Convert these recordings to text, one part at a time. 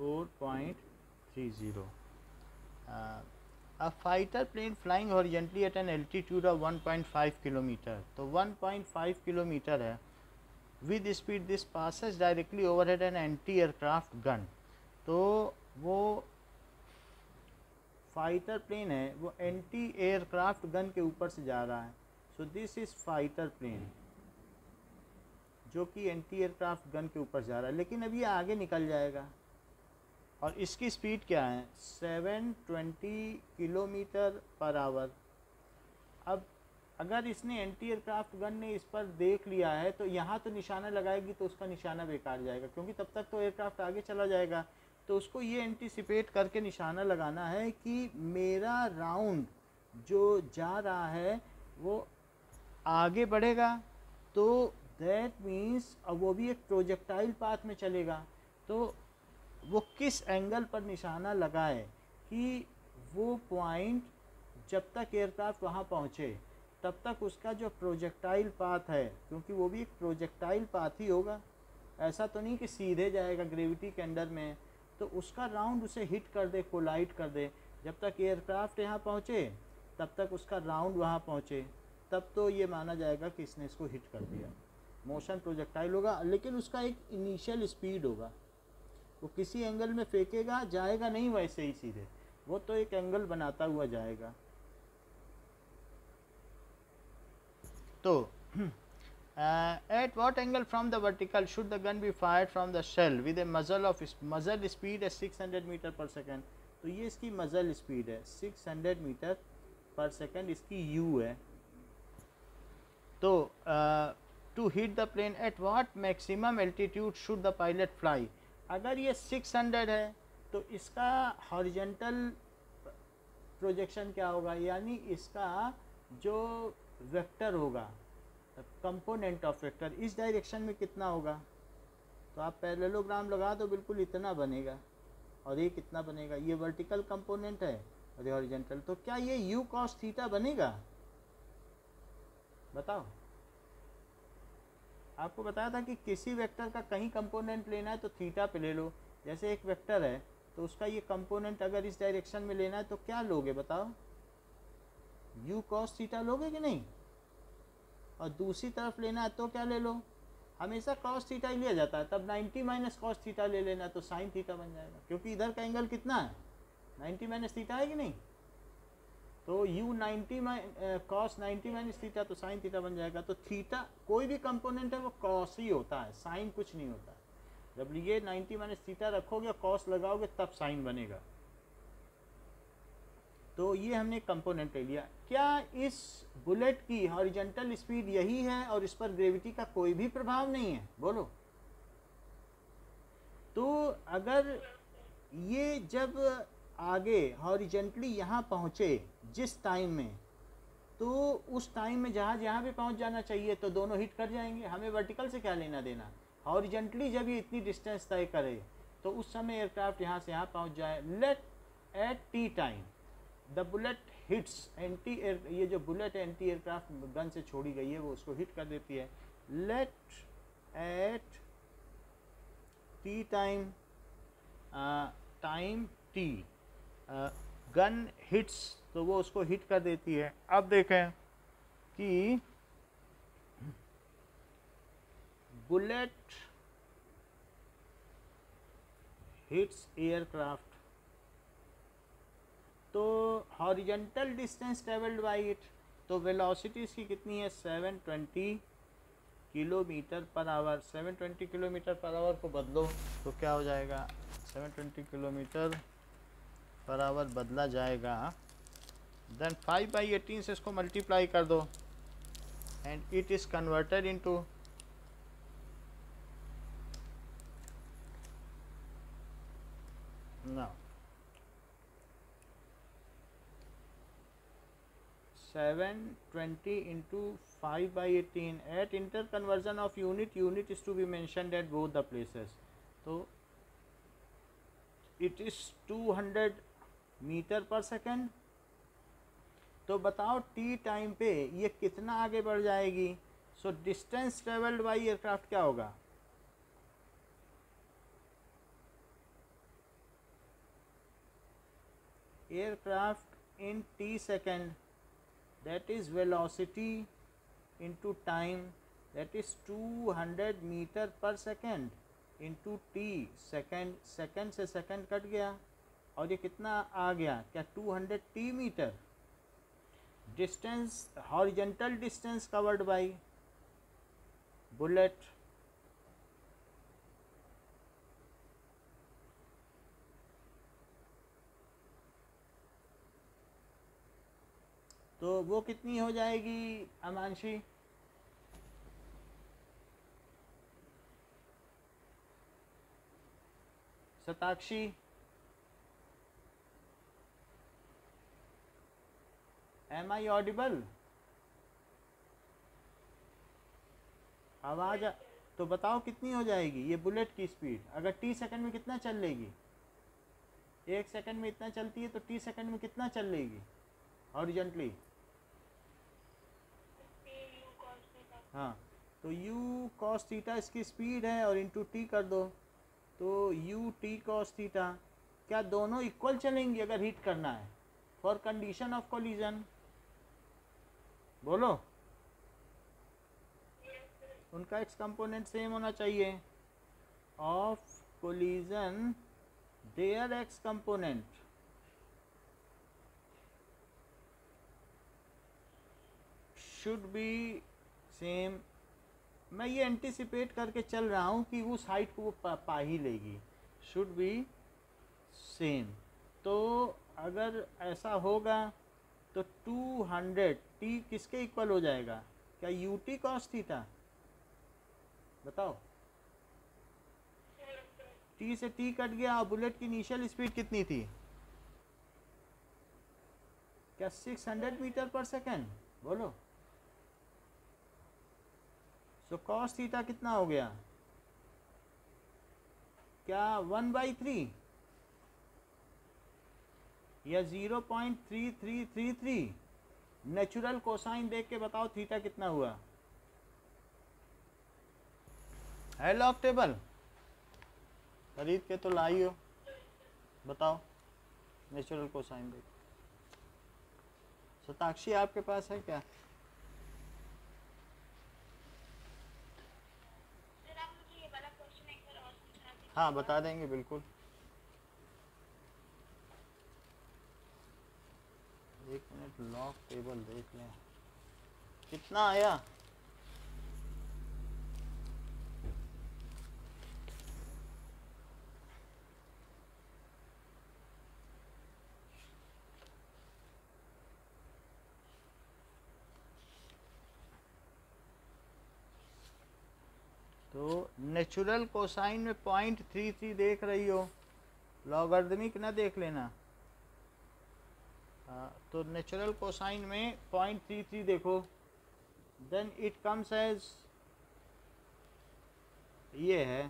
4.30. A fighter plane flying horizontally at an altitude of 1.5 kilometre, तो 1.5 kilometre है. With speed this passes directly overhead an anti aircraft gun. तो वो fighter plane है, वो anti aircraft gun के ऊपर से जा रहा है. So this is fighter plane जो कि एंटी एयरक्राफ्ट गन के ऊपर जा रहा है, लेकिन अभी आगे निकल जाएगा. और इसकी स्पीड क्या है? 720 किलोमीटर पर आवर. अब अगर इसने एंटी एयरक्राफ्ट गन ने इस पर देख लिया है तो यहाँ तो निशाना लगाएगी, तो उसका निशाना बेकार जाएगा, क्योंकि तब तक तो एयरक्राफ्ट आगे चला जाएगा. तो उसको ये एंटीसिपेट करके निशाना लगाना है कि मेरा राउंड जो जा रहा है वो आगे बढ़ेगा. तो दैट मीन्स अब वो भी एक प्रोजेक्टाइल पाथ में चलेगा. तो वो किस एंगल पर निशाना लगाए कि वो पॉइंट जब तक एयरक्राफ्ट वहाँ पहुँचे तब तक उसका जो प्रोजेक्टाइल पाथ है, क्योंकि वो भी एक प्रोजेक्टाइल पाथ ही होगा, ऐसा तो नहीं कि सीधे जाएगा ग्रेविटी के अंडर में. तो उसका राउंड उसे हिट कर दे, कोलाइड कर दे. जब तक एयरक्राफ्ट यहाँ पहुँचे तब तक उसका राउंड वहाँ पहुँचे, तब तो ये माना जाएगा कि इसने इसको हिट कर दिया. मोशन प्रोजेक्टाइल होगा, लेकिन उसका एक इनिशियल स्पीड होगा. वो किसी एंगल में फेंकेगा, जाएगा नहीं वैसे ही सीधे, वो तो एक एंगल बनाता हुआ जाएगा. तो at what angle from the vertical should the gun be fired from the shell with a muzzle speed at 600 metre per second. तो ये इसकी मजल स्पीड है 600 मीटर पर सेकेंड, इसकी u है. तो to hit the plane at what maximum altitude should the pilot fly. अगर ये 600 है तो इसका हॉरिजॉन्टल प्रोजेक्शन क्या होगा, यानी इसका जो वेक्टर होगा, कंपोनेंट ऑफ वेक्टर इस डायरेक्शन में कितना होगा. तो आप पैरेललोग्राम लगा दो, बिल्कुल इतना बनेगा और ये कितना बनेगा. ये वर्टिकल कंपोनेंट है और ये हॉरिजॉन्टल. तो क्या ये u cos थीटा बनेगा? बताओ. आपको बताया था कि किसी वेक्टर का कहीं कंपोनेंट लेना है तो थीटा पे ले लो. जैसे एक वेक्टर है तो उसका ये कंपोनेंट अगर इस डायरेक्शन में लेना है तो क्या लोगे बताओ? u cos थीटा लोगे कि नहीं? और दूसरी तरफ लेना है तो क्या ले लो? हमेशा cos थीटा ही लिया जाता है. तब 90 माइनस कॉस थीटा ले लेना तो साइन थीटा बन जाएगा, क्योंकि इधर का एंगल कितना है? 90 माइनस थीटा है कि नहीं? तो u 90 cos 90 माइनस थीटा तो साइन थीटा बन जाएगा. तो थीटा कोई भी कंपोनेंट है वो cos ही होता है, साइन कुछ नहीं होता. जब ये 90 माइनस थीटा रखोगे, cos लगाओगे, तब साइन बनेगा. तो ये हमने कंपोनेंट ले लिया. क्या इस बुलेट की हॉरिजॉन्टल स्पीड यही है और इस पर ग्रेविटी का कोई भी प्रभाव नहीं है? बोलो. तो अगर ये जब आगे हॉरिजॉन्टली यहाँ पहुँचे जिस टाइम में, तो उस टाइम में जहाज यहाँ भी पहुँच जाना चाहिए, तो दोनों हिट कर जाएंगे. हमें वर्टिकल से क्या लेना देना. हॉरिजॉन्टली जब ये इतनी डिस्टेंस तय करे तो उस समय एयरक्राफ्ट यहाँ से यहाँ पहुँच जाए. Let at t time the bullet hits anti air, ये जो बुलेट एंटी एयरक्राफ्ट गन से छोड़ी गई है वो उसको हिट कर देती है. Let at t time time t gun hits, तो वो उसको हिट कर देती है. अब देखें कि बुलेट हिट्स एयरक्राफ्ट, तो horizontal distance travelled by it, तो वेलोसिटी इसकी कितनी है? 720 kilometre per our. 720 kilometre per our को बदलो तो क्या हो जाएगा? 720 किलोमीटर पर आवर बदला जाएगा. देन 5/18 से इसको मल्टीप्लाई कर दो and it is converted into now 720 into 5/18 at interconversion of unit is to be mentioned at both the places. तो it is 200 metre per second. तो बताओ टी टाइम पे ये कितना आगे बढ़ जाएगी. So distance travelled by aircraft क्या होगा? aircraft in t second, that is velocity into time, that is 200 metre per second into t, second से सेकेंड कट गया और ये कितना आ गया, क्या 200 t metre. Distance, horizontal distance covered by bullet, तो वो कितनी हो जाएगी Amanshi? Satakshi, am I audible? आवाज़ तो बताओ कितनी हो जाएगी ये बुलेट की स्पीड, अगर टी सेकंड में कितना चल लेगी? 1 सेकंड में इतना चलती है तो टी सेकंड में कितना चल लेगी हॉरिजेंटली? हाँ, तो u cos थीटा इसकी स्पीड है और इंटू टी कर दो, तो u t cos थीटा, क्या दोनों इक्वल चलेंगी अगर हिट करना है फॉर कंडीशन ऑफ कोलिजन? बोलो, उनका एक्स कंपोनेंट सेम होना चाहिए। Of collision there x component should be same. मैं ये एंटिसिपेट करके चल रहा हूँ कि उस हाइट को वो पा ही लेगी, शुड बी सेम। तो अगर ऐसा होगा तो 200 टी किसके इक्वल हो जाएगा, क्या यू टी कॉस थीटा? बताओ, टी से टी कट गया और बुलेट की इनिशियल स्पीड कितनी थी, क्या 600 मीटर पर सेकेंड? बोलो, तो कॉस थीटा कितना हो गया, क्या 1/3 या 0.3333? नेचुरल कोसाइन देख के बताओ थीटा कितना हुआ है। लॉग टेबल खरीद के तो लाई हो, बताओ नेचुरल कोसाइन देख। सताक्षी आपके पास है क्या? हाँ बता देंगे बिल्कुल। एक मिनट, लॉग टेबल देख लें कितना आया। तो नेचुरल कोसाइन में 0.33 देख रही हो, लॉगरिदमिक ना देख लेना। तो नेचुरल कोसाइन में 0.33 देखो, देन इट कम्स एज ये है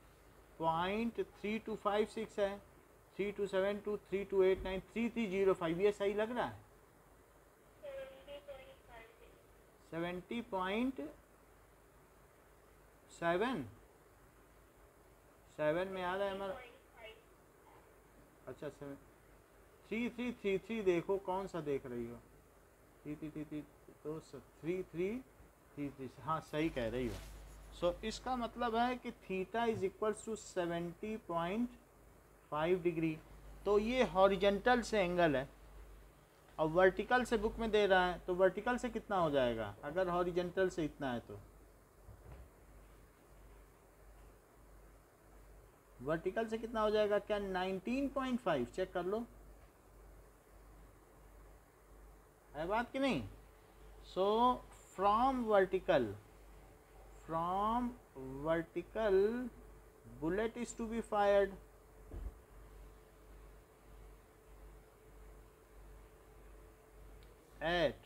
0.3256 है, 3272, 3289, 3305। ये सही लग रहा है? 70.7 में आ रहा है हमारा। अच्छा 3333 देखो, कौन सा देख रही हो? 3333 तो 3333, हाँ सही कह रही हो। सो इसका मतलब है कि theta is equals to 70.5 degree. तो ये हॉरिजेंटल से एंगल है और वर्टिकल से बुक में दे रहा है, तो वर्टिकल से कितना हो जाएगा अगर हॉरिजेंटल से इतना है? तो वर्टिकल से कितना हो जाएगा, क्या 19.5? चेक कर लो, है बात कि नहीं? So from vertical bullet is to be fired at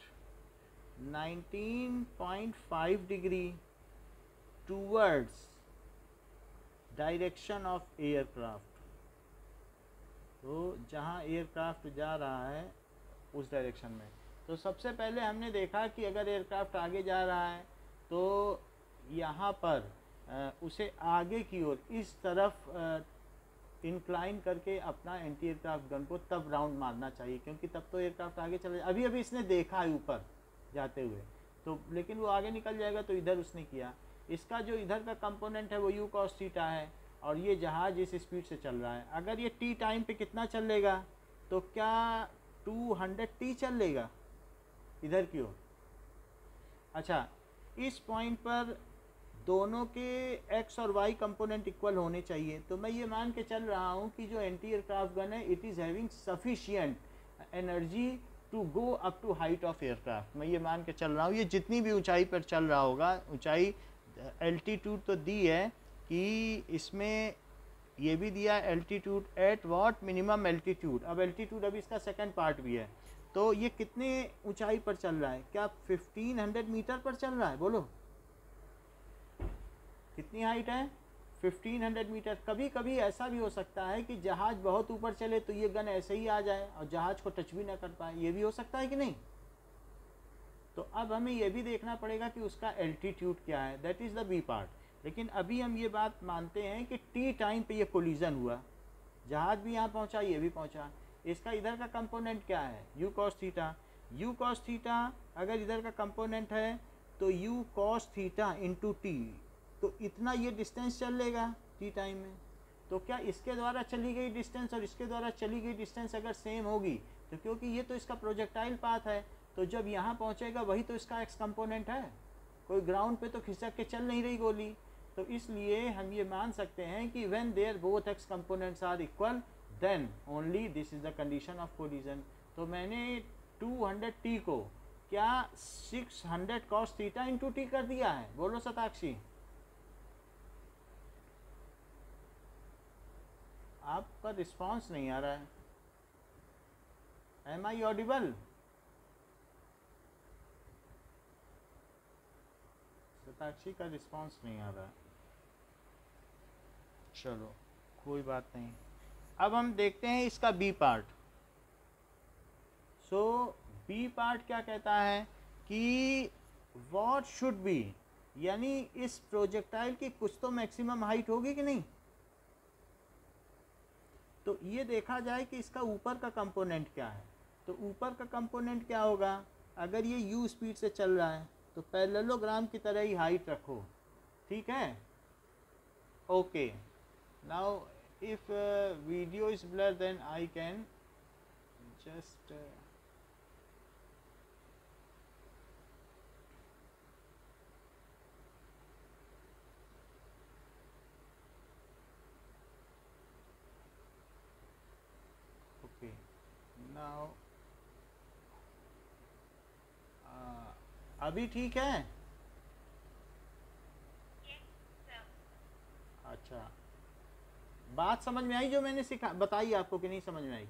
19.5 degree towards direction of aircraft. तो जहाँ एयरक्राफ्ट जा रहा है उस डायरेक्शन में। तो सबसे पहले हमने देखा कि अगर एयरक्राफ्ट आगे जा रहा है तो यहाँ पर उसे आगे की ओर इस तरफ इंक्लाइन करके अपना एंटी एयरक्राफ्ट गन को तब राउंड मारना चाहिए, क्योंकि तब तो एयरक्राफ्ट आगे चले। अभी अभी इसने देखा है ऊपर जाते हुए तो, लेकिन वो आगे निकल जाएगा, तो इधर उसने किया। इसका जो इधर का कंपोनेंट है वो यू कॉस थीटा है, और ये जहाज इस स्पीड से चल रहा है। अगर ये टी टाइम पे कितना चलेगा, तो क्या 200 टी चलेगा इधर की ओर। अच्छा, इस पॉइंट पर दोनों के एक्स और वाई कंपोनेंट इक्वल होने चाहिए। तो मैं ये मान के चल रहा हूँ कि जो एंटी एयरक्राफ्ट गन है it is having sufficient energy to go up to height of aircraft. मैं ये मान के चल रहा हूँ ये जितनी भी ऊंचाई पर चल रहा होगा, ऊंचाई एल्टीट्यूड तो दी है कि इसमें ये भी दिया altitude at what minimum altitude. अब एल्टीट्यूड अभी इसका सेकंड पार्ट भी है। तो ये कितने ऊंचाई पर चल रहा है, क्या 1500 मीटर पर चल रहा है, बोलो कितनी हाइट है, 1500 मीटर। कभी कभी ऐसा भी हो सकता है कि जहाज बहुत ऊपर चले तो ये गन ऐसे ही आ जाए और जहाज को टच भी ना कर पाए, ये भी हो सकता है कि नहीं। तो अब हमें ये भी देखना पड़ेगा कि उसका एल्टीट्यूड क्या है, that is the b part. लेकिन अभी हम ये बात मानते हैं कि टी टाइम पे ये कोलिजन हुआ, जहाज भी यहाँ पहुँचा, ये भी पहुँचा। इसका इधर का कंपोनेंट क्या है, u cos theta. U cos theta अगर इधर का कंपोनेंट है तो u cos theta into t, तो इतना ये डिस्टेंस चल लेगा टी टाइम में। तो क्या इसके द्वारा चली गई डिस्टेंस और इसके द्वारा चली गई डिस्टेंस अगर सेम होगी, तो क्योंकि ये तो इसका प्रोजेक्टाइल पाथ है, तो जब यहाँ पहुँचेगा वही तो इसका एक्स कंपोनेंट है, कोई ग्राउंड पे तो खिसक के चल नहीं रही गोली। तो इसलिए हम ये मान सकते हैं कि when there both x components are equal then only this is the condition of collision. तो मैंने 200 टी को क्या 600 कॉस थीटा इंटू टी कर दिया है, बोलो शताक्षी। आपका रिस्पांस नहीं आ रहा है, एम आई ऑडिबल। शताक्षी का रिस्पांस नहीं आ रहा है, चलो कोई बात नहीं। अब हम देखते हैं इसका b part. So b part क्या कहता है कि व्हाट शुड बी, यानी इस प्रोजेक्टाइल की कुछ तो मैक्सिमम हाइट होगी कि नहीं। तो ये देखा जाए कि इसका ऊपर का कंपोनेंट क्या है। तो ऊपर का कंपोनेंट क्या होगा, अगर ये u स्पीड से चल रहा है तो पैरेललोग्राम की तरह ही हाइट रखो, ठीक है। Okay, now if video is blur then I can just okay now अभी ठीक है। अच्छा, बात समझ में आई जो मैंने सिखा बताई आपको कि नहीं समझ में आई।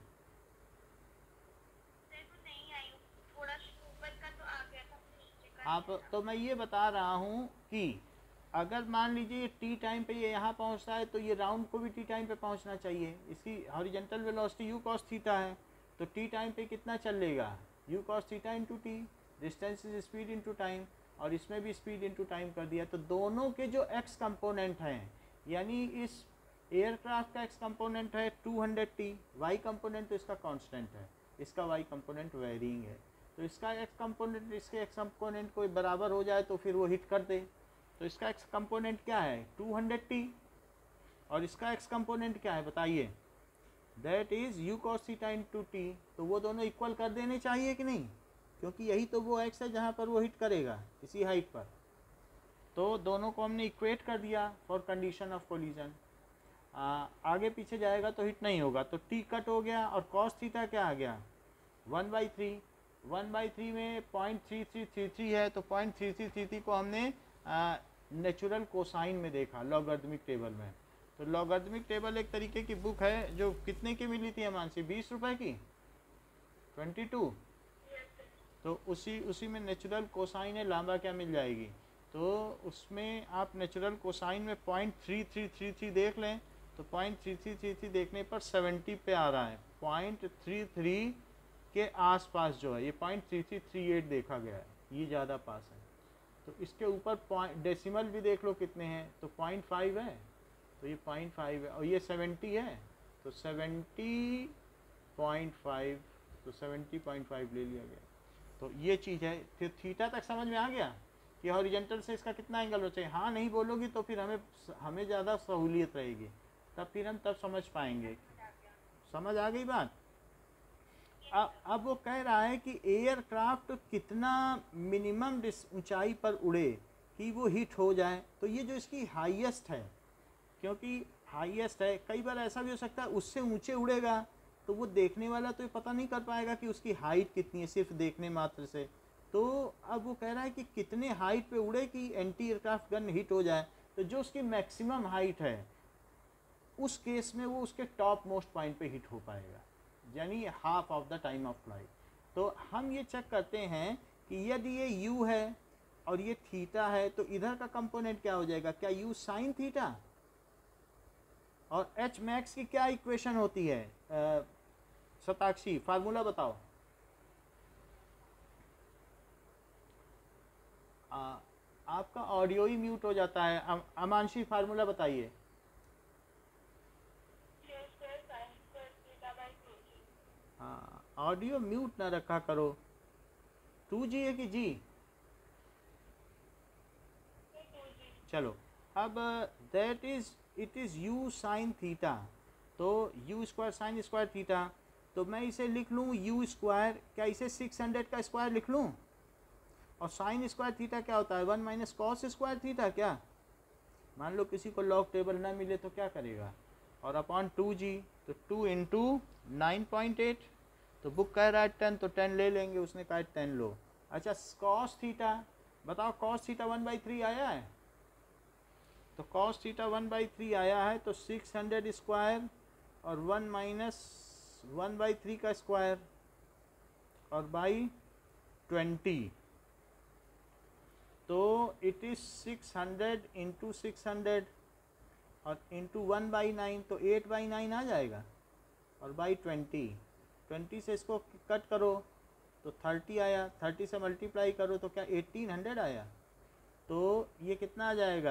नहीं आई, थोड़ा ऊपर का तो आ गया था, नीचे का आप तो मैं ये बता रहा हूँ कि अगर मान लीजिए ये टी टाइम पे ये यहाँ पहुँचता है तो ये राउंड को भी टी टाइम पे पहुँचना चाहिए। इसकी horizontal velocity u cos theta है, तो टी टाइम पे कितना चलेगा, u cos theta into t, distance is speed into time, और इसमें भी स्पीड इंटू टाइम कर दिया। तो दोनों के जो एक्स कंपोनेंट हैं, यानी इस एयरक्राफ्ट का एक्स कंपोनेंट है 200 टी, वाई कंपोनेंट तो इसका कांस्टेंट है, इसका वाई कंपोनेंट वेरिंग है। तो इसका एक्स कंपोनेंट इसके एक्स कंपोनेंट को बराबर हो जाए तो फिर वो हिट कर दे। तो इसका एक्स कंपोनेंट क्या है 200 टी, और इसका एक्स कंपोनेंट क्या है बताइए, that is u cos theta into t. तो वो दोनों इक्वल कर देने चाहिए कि नहीं, क्योंकि यही तो वो एक्स है जहाँ पर वो हिट करेगा इसी हाइट पर। तो दोनों को हमने इक्वेट कर दिया फॉर कंडीशन ऑफ कोलिजन। आगे पीछे जाएगा तो हिट नहीं होगा, तो टी कट हो गया, और कॉस थीटा क्या आ गया 1/3। 1/3 में 0.3333 है, तो 0.3333 को हमने नेचुरल कोसाइन में देखा लॉगरिथमिक टेबल में। तो लॉगरिथमिक टेबल एक तरीके की बुक है जो कितने की मिली थी मानसी, 20 रुपये की 22। तो उसी में नेचुरल कोसाइन है, लांबा क्या मिल जाएगी। तो उसमें आप नेचुरल कोसाइन में 0.3333 देख लें, तो 0.3333 देखने पर 70 पे आ रहा है। 0.33 के आसपास जो है ये 0.3338 देखा गया है, ये ज़्यादा पास है। तो इसके ऊपर डेसिमल भी देख लो कितने हैं, तो 0.5 है, तो ये 0.5 है, और ये 70 है, तो 70.5, तो 70.5 ले लिया गया। तो ये चीज़ है। फिर थीटा तक समझ में आ गया कि हॉरिजेंटल से इसका कितना एंगल हो चाहिए। हाँ नहीं बोलोगी तो फिर हमें ज़्यादा सहूलियत रहेगी, तब फिर हम तब समझ पाएंगे। समझ आ गई बात। अब वो कह रहा है कि एयरक्राफ्ट कितना मिनिमम ऊंचाई पर उड़े कि वो हिट हो जाए। तो ये जो इसकी हाईएस्ट है, क्योंकि हाईएस्ट है, कई बार ऐसा भी हो सकता है उससे ऊंचे उड़ेगा तो वो देखने वाला तो पता नहीं कर पाएगा कि उसकी हाइट कितनी है सिर्फ देखने मात्र से। तो अब वो कह रहा है कि कितने हाइट पे उड़े कि एंटी एयरक्राफ्ट गन हिट हो जाए। तो जो उसकी मैक्सिमम हाइट है उस केस में वो उसके टॉप मोस्ट पॉइंट पे हिट हो पाएगा, यानी half of the time of flight. तो हम ये चेक करते हैं कि यदि ये u है और ये थीटा है तो इधर का कंपोनेंट क्या हो जाएगा, क्या u साइन थीटा। और h मैक्स की क्या इक्वेशन होती है शताक्षी, फार्मूला बताओ। आपका ऑडियो ही म्यूट हो जाता है। अमांशी फार्मूला बताइए। हाँ, ऑडियो म्यूट ना रखा करो। 2G है कि जी? चलो, अब that is it is u sine theta. तो u square sine square theta, तो मैं इसे लिख लूँ u स्क्वायर, क्या इसे 600 का स्क्वायर लिख लूँ। और साइन स्क्वायर थीटा क्या होता है, 1 माइनस कॉस स्क्वायर थीटा। क्या मान लो किसी को लॉग टेबल ना मिले तो क्या करेगा, और अपॉन 2G, तो 2 इंटू 9.8। तो बुक कह रहा है 10, तो 10 ले लेंगे, उसने कहा 10 लो। अच्छा, कॉस थीटा बताओ, कॉस थीटा 1/3 आया है। तो कॉस थीटा 1/3 आया है, तो 600 स्क्वायर और 1 माइनस 1/3 का स्क्वायर और बाई 20। तो इट इज़ 600 इंटू 600 और इंटू 1/9, तो 8/9 आ जाएगा। और बाई 20 से इसको कट करो तो 30 आया, 30 से मल्टीप्लाई करो तो क्या 1800 आया। तो ये कितना आ जाएगा,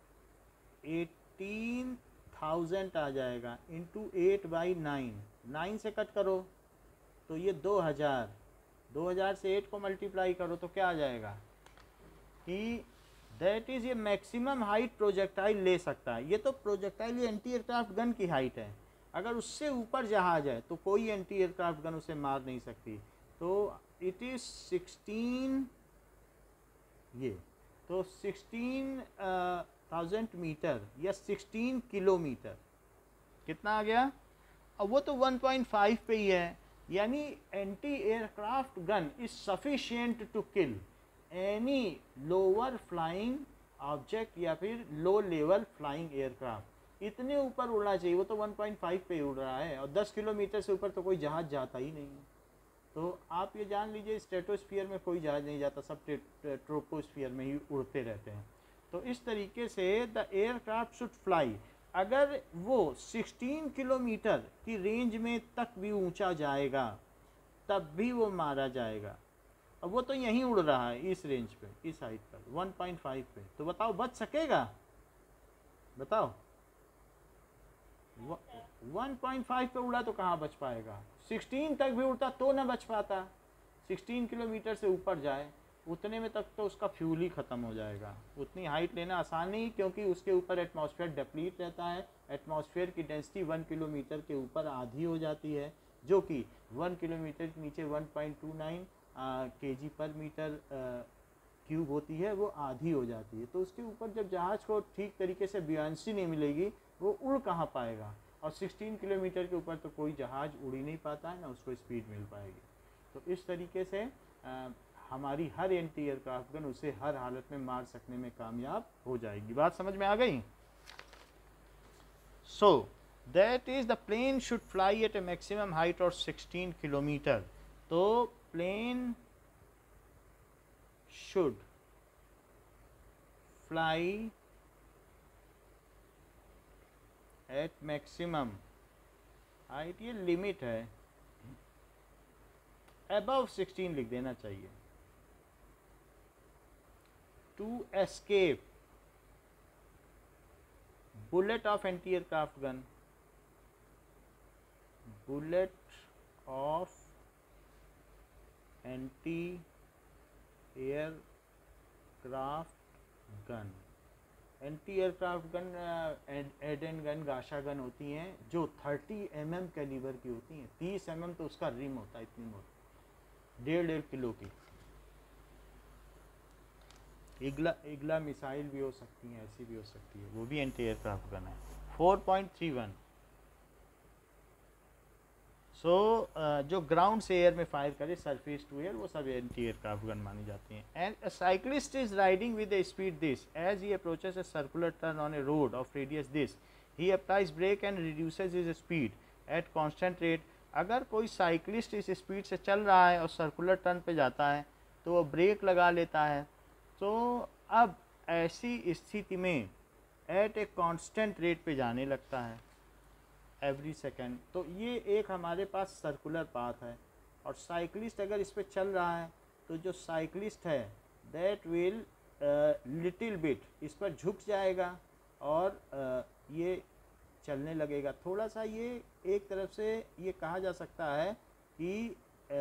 18,000 आ जाएगा इंटू 8/9। 9 से कट करो तो ये 2000, 2000 से 8 को मल्टीप्लाई करो तो क्या आ जाएगा कि दैट इज़ ये मैक्सिमम हाइट प्रोजेक्टाइल ले सकता है। ये तो प्रोजेक्टाइल, ये एंटी एयरक्राफ्ट गन की हाइट है। अगर उससे ऊपर जहाज है तो कोई एंटी एयरक्राफ्ट गन उसे मार नहीं सकती। तो इट इज़ 16, ये तो 16,000 मीटर या 16 किलोमीटर कितना आ गया। अब वो तो 1.5 पे ही है, यानी anti aircraft gun is sufficient to kill any lower flying object या फिर लो लेवल फ्लाइंग एयरक्राफ्ट। इतने ऊपर उड़ना चाहिए, वो तो 1.5 पे उड़ रहा है और 10 किलोमीटर से ऊपर तो कोई जहाज जाता ही नहीं है। तो आप ये जान लीजिए स्ट्रेटोस्फीयर में कोई जहाज नहीं जाता, सब ट्रोपोस्फीयर में ही उड़ते रहते हैं। तो इस तरीके से द एयरक्राफ्ट शुड फ्लाई, अगर वो 16 किलोमीटर की रेंज में तक भी ऊंचा जाएगा तब भी वो मारा जाएगा। अब वो तो यहीं उड़ रहा है इस रेंज पे, इस हाइट पर 1.5 पे, तो बताओ बच सकेगा, बताओ 1.5 पे उड़ा तो कहाँ बच पाएगा। 16 तक भी उड़ता तो ना बच पाता, 16 किलोमीटर से ऊपर जाए उतने में तक तो उसका फ्यूल ही ख़त्म हो जाएगा। उतनी हाइट लेना आसान नहीं, क्योंकि उसके ऊपर एटमॉस्फेयर डिप्लीट रहता है। एटमॉस्फेयर की डेंसिटी 1 किलोमीटर के ऊपर आधी हो जाती है, जो कि 1 किलोमीटर के नीचे 1.29 kg पर मीटर क्यूब होती है, वो आधी हो जाती है। तो उसके ऊपर जब जहाज़ को ठीक तरीके से बुयांसी नहीं मिलेगी वो उड़ कहाँ पाएगा। और 16 किलोमीटर के ऊपर तो कोई जहाज़ उड़ ही नहीं पाता है, ना उसको स्पीड मिल पाएगी। तो इस तरीके से हमारी हर एंटी एयरक्राफ्ट गन उसे हर हालत में मार सकने में कामयाब हो जाएगी। बात समझ में आ गई। So that is the plane should fly at a maximum height और 16 किलोमीटर। तो plane should fly at maximum height, ये लिमिट है, अबव 16 लिख देना चाहिए। To escape bullet of anti aircraft gun, bullet of anti aircraft gun. Anti aircraft gun एड and gun गाशा gun होती हैं जो 30 mm कैलिबर की होती हैं। 30 mm तो उसका रिम होता है, इतनी मोटी, 1.5 किलो की। इगला मिसाइल भी हो सकती हैं, ऐसी भी हो सकती है, वो भी एंटी एयरक्राफ्ट गन है। 4.31 जो ग्राउंड से एयर में फायर करे, सरफेस टू एयर, वो सब एंटी एयरक्राफ्ट गन मानी जाती हैं। And a cyclist is riding with the speed this as he approaches a circular turn on a road of radius this he applies brake and reduces his speed at constant rate. अगर कोई cyclist इस speed से चल रहा है और circular turn पे जाता है तो वो ब्रेक लगा लेता है। तो अब ऐसी स्थिति में एट ए कांस्टेंट रेट पे जाने लगता है एवरी सेकेंड। तो ये एक हमारे पास सर्कुलर पाथ है, और साइक्लिस्ट अगर इस पर चल रहा है तो जो साइक्लिस्ट है दैट विल लिटिल बिट इस पर झुक जाएगा और ये चलने लगेगा थोड़ा सा। ये एक तरफ से ये कहा जा सकता है कि